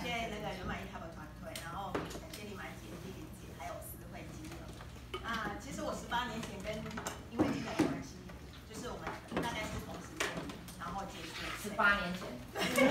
谢那个圆满一台的团队，然后感谢李满姐、丽玲姐，还有思慧基友。其实我18年前跟因为这个有关系，就是我们大概是同时间，然后接触。 18年前。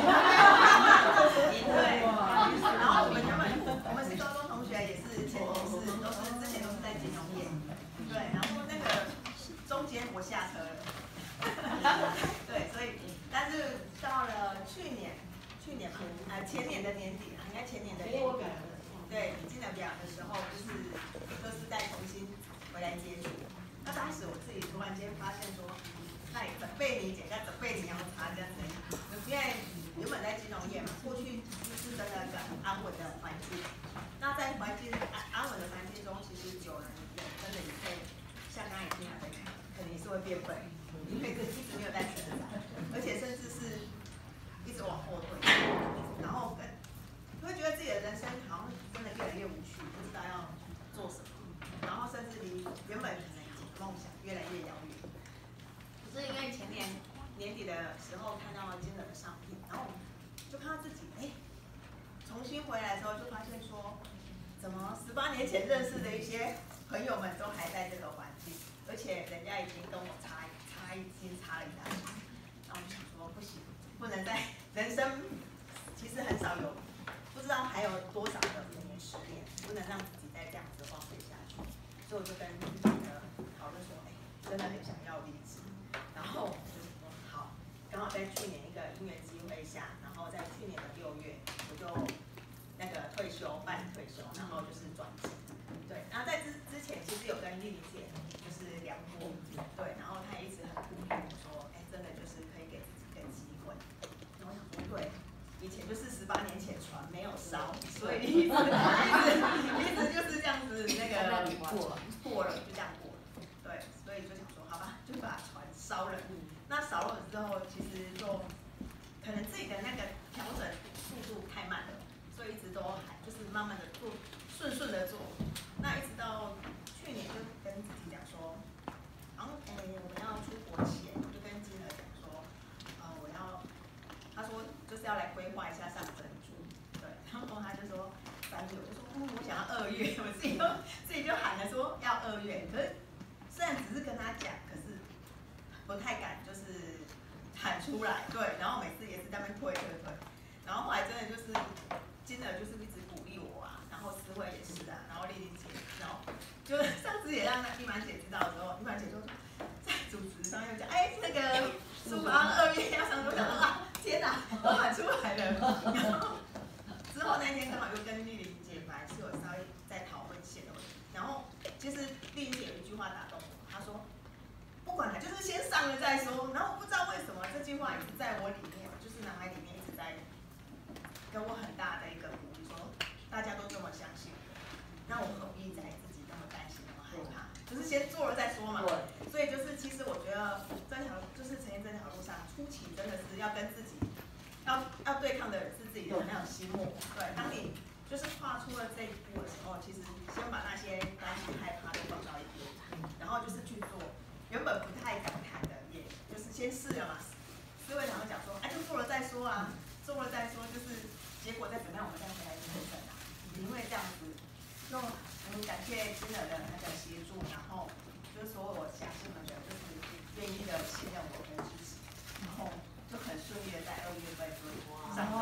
对。然后我们是高中同学，也是前同事，之前都是在金融业。对，然后那个中间我下车了。对，所以但是到了前年的年底，应该前年的年底，对，进了表的时候，就是再重新回来接触。那当时我自己突然间发现说，那也准备你姐，要准备你要查这样子，因为原本在金融业嘛，过去是真的一个很安稳的环境。那在安稳的环境中，其实久了，真的你会像刚才也听他在讲，可能也是会变笨，因为一直没有在成长，而且甚至是一直往后退，然后会觉得自己的人生好像真的越来越无趣，不知道要做什么，然后甚至离原本可能以前的梦想越来越遥远。可是因为前年年底的时候看到了金额的商品，然后就看到自己重新回来的时候，就发现说，怎么18年前认识的一些朋友们都还在这个环境，而且人家已经跟我差了一大截。然后我就想说，不行，不能再人生其实很少有，不知道还有多少个5年10年，不能让自己再这样子荒废下去。所以我就跟自己的讨论说，真的很想要离职。然后我就说好，刚好在去年一个因缘机会下，然后在去年的6月，我就那个办理退休，然后就是转职。对，然后在之前其实有跟丽玲姐就是聊过，对，然后她也一直很鼓励我说，真的就是可以给自己一个机会。然后我想说，对，以前就是18年前船没有烧，所以一直就是这样子那个过了，就这样过了。对，所以就想说，好吧，就把船烧了。那烧了之后，其实就可能自己的那个调整速度太慢了，所以一直都还就是慢慢的做，顺的做。那一直到去年就跟自己讲说，然后我们要出国前，我就跟金儿讲说，他说就是要来规划一下上珍珠，对，然后他就说3月，我就说我想要2月，我自己就喊了说要2月，可是虽然只是跟他讲，可是不太敢就是喊出来，对，然后每次也是在那边推，然后后来真的就是金儿就是一直鼓励我啊，然后思慧也是啊，然后丽玲姐，然后就上次也让丽满姐知道之后，丽满姐就在主持上又讲，那个书房2月要上，我想说天哪，我喊出来了。然后之后那天刚好又跟丽玲姐本来是有稍微在讨论写的问题，然后其实丽玲姐有一句话打动我，她说不管了，就是先上了再说。然后我不知道为什么这句话一直在我里面，就是脑海里面一直在给我很大的一个鼓励，说大家都这么相信我，那我何必再自己那么担心那么害怕？就是先做了再说嘛。所以就是其实我觉得就是呈现这条路上，初期真的是要跟自己要对抗的人是自己的那种心魔。对，当你就是跨出了这一步的时候，其实先把那些担心害怕都放到一边，然后就是去做。原本不太敢谈的，也就是先试了嘛。思维常常讲说，就做了再说啊，做了再说，就是结果再怎么样，我们再回来调整啊。因为这样子，就很感谢金儿的那个协助，然后就是所有下属们的，就是愿意的信任我跟支持，然后就很顺利的在2月份上